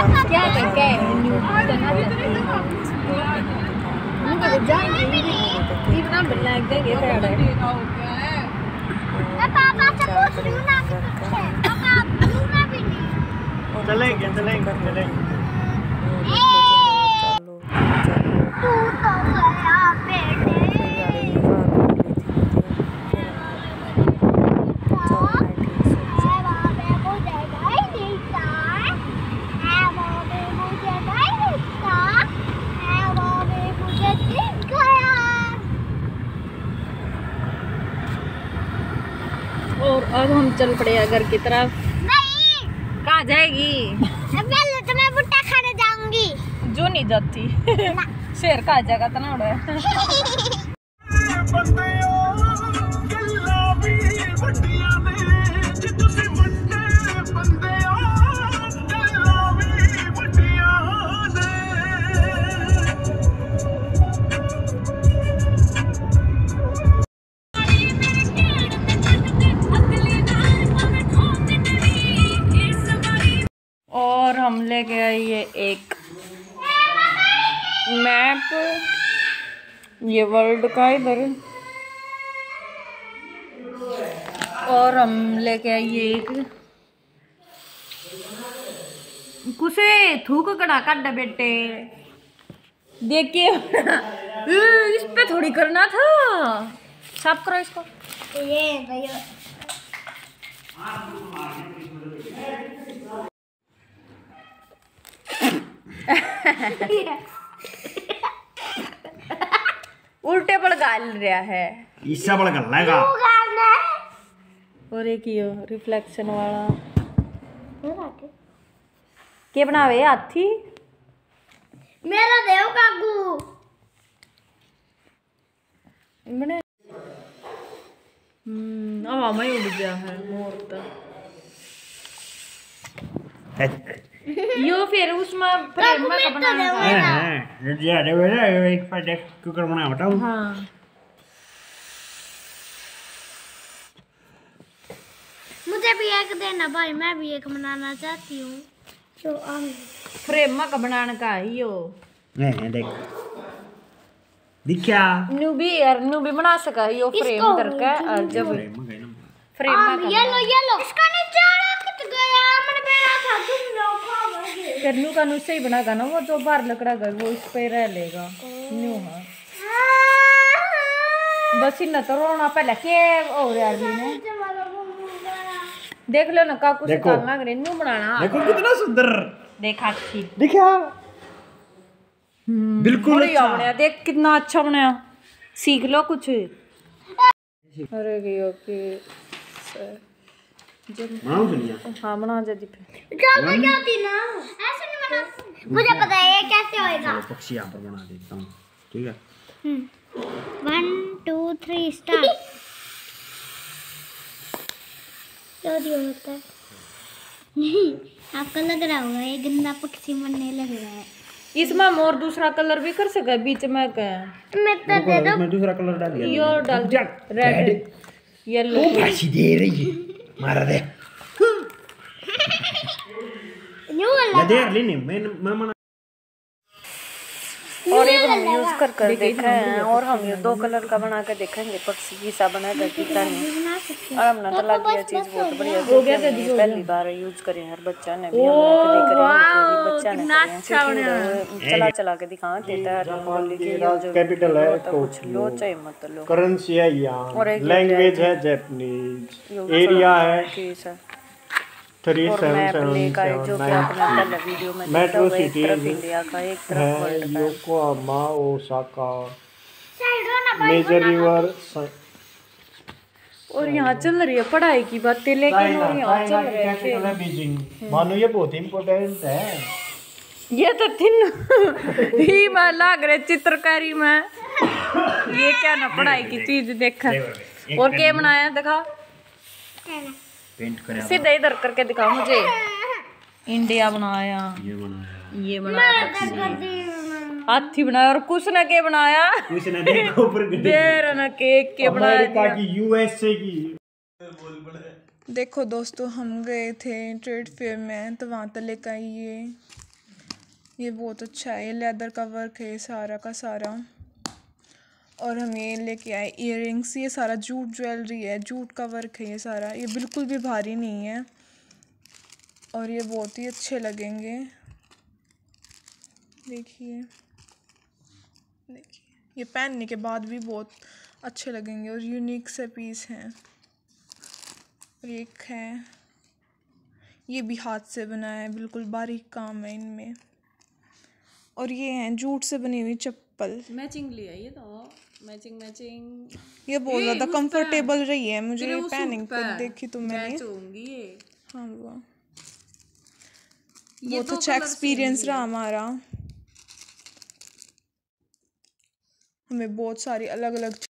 क्या क्या इतना ब्लैक देंगे पापा से पूछ लूं ना कि पापा लूंगा भी नहीं। चलेंगे चलेंगे चलेंगे। तू तो गया बेटे। और अब हम चल पड़े घर की तरफ। नहीं कहाँ जाएगी? पहले तो मैं भुट्टा खाने जाऊंगी। जो नहीं जाती शेर कहाँ जाएगा तना उड़ा और हम लेके आए ये एक मैप, ये वर्ल्ड का इधर। और हम लेके आए ये एक कुसे थूक कड़ा काट बेटे देखिए इस पे थोड़ी करना था। साफ करो इसको। ये भैया उल्टे पर गाल रहा है ईसा बड़ गल्ला का। और एक यो रिफ्लेक्शन वाला के बनावे हाथी मेरा देव काकू बने। अब हमें ही उड़ गया है मोर तो। यो फिर उसमें फ्रेम में का बनाना हां ये अरे वेला एक पर देख कुकर बना बताऊं। हाँ मुझे भी एक देना भाई, मैं भी एक बनाना चाहती हूँ। तो फ्रेम में का बनाने का है यो। नहीं देख दिखा नू भी बना सका है यो फ्रेम करके। और जब फ्रेम में येलो इसका नीचे कित गया मैंने पहना था तुम लोग खाओगे। फिर नू का नू से ही बनागा ना वो जो बाहर लकड़ा घर वो इस पे रह लेगा नू। हाँ बस इन तो रोना पहले के और यार ने देख लो ना काकू से काम मांग रहे नू बनाना। देखो कितना सुंदर देखा अच्छी दिखा बिल्कुल बढ़िया बनाया। देख कितना अच्छा बनाया, सीख लो कुछ। अरे ओके हाँ बना जा दी जाती ना ऐसे नहीं बना। मुझे पता है ये कैसे होएगा। पक्षी यहाँ पर बना देता हूँ ठीक है। 1 2 3 स्टार्ट। चोरी होता है नहीं आपको लग रहा होगा ये गंदा पक्षी बनने लग रहा है। इसमें मोर दूसरा कलर भी कर सका बीच में क्या मैं तो दे दो। मैं दूसरा कलर डाल दिया। यो डाल रेड येलो फांसी दे रही है मारा दे न्यू वाला मैं दे रही नहीं मैं मना। और ये हम यूज कर देखा है। और हम ये 2 कलर का बना कर देखेंगे पक्षी की सा बना कर कितना नहीं। और हमने तो लग गया चीज बहुत बढ़िया हो गया। पहली बार यूज करें हर बच्चा ने भी देख रहे बच्चा ने चला चला के दिखा देता है। बोली कि जो कैपिटल है तो कुछ लो चाहे मत लो। करेंसी है यहाँ, लैंग्वेज है जापानीज, एरिया है 3777 मेट्रो सिटी है योकोहामा ओसाका मेजर रिवर। और यहाँ चल रही है पढ़ाई की बातें लेकिन और यहाँ चल रहे हैं बीजिंग। मानो ये बहुत इम्पोर्टेंट है। ये तो थिन ही में लग रहे चित्रकारी में। ये क्या ना पढ़ाई की चीज देखा। और क्या बनाया दिखा पेंट करा सीधा इधर करके दिखाओ मुझे। इंडिया बनाया, ये बनाया हाथी बनाया। और कुछ ना के बनाया कुछ ना देखो ऊपर देर ना केक के बनाया अमेरिका की यूएसए की। देखो दोस्तों हम गए थे ट्रेड फेयर में तो वहाँ तो लेकर आई ये ये बहुत अच्छा है, ये लेदर का वर्क है सारा का सारा। और हम ये लेके आए इयररिंग्स, ये सारा जूट ज्वेलरी है, जूट का वर्क है ये सारा, ये बिल्कुल भी भारी नहीं है और ये बहुत ही अच्छे लगेंगे। देखिए देखिए, ये पहनने के बाद भी बहुत अच्छे लगेंगे और यूनिक से पीस हैं। और एक है, ये भी हाथ से बना है, बिल्कुल बारीक काम है इनमें। और ये हैं जूट से बनी हुई चप्पल, मैचिंग लिया ये तो, मैचिंग मैचिंग। ये बहुत ज़्यादा कंफर्टेबल रही है मुझे ये पहन के देखी तो मैंने। ये हाँ वो बहुत अच्छा एक्सपीरियंस रहा हमारा। हमें बहुत सारी अलग अलग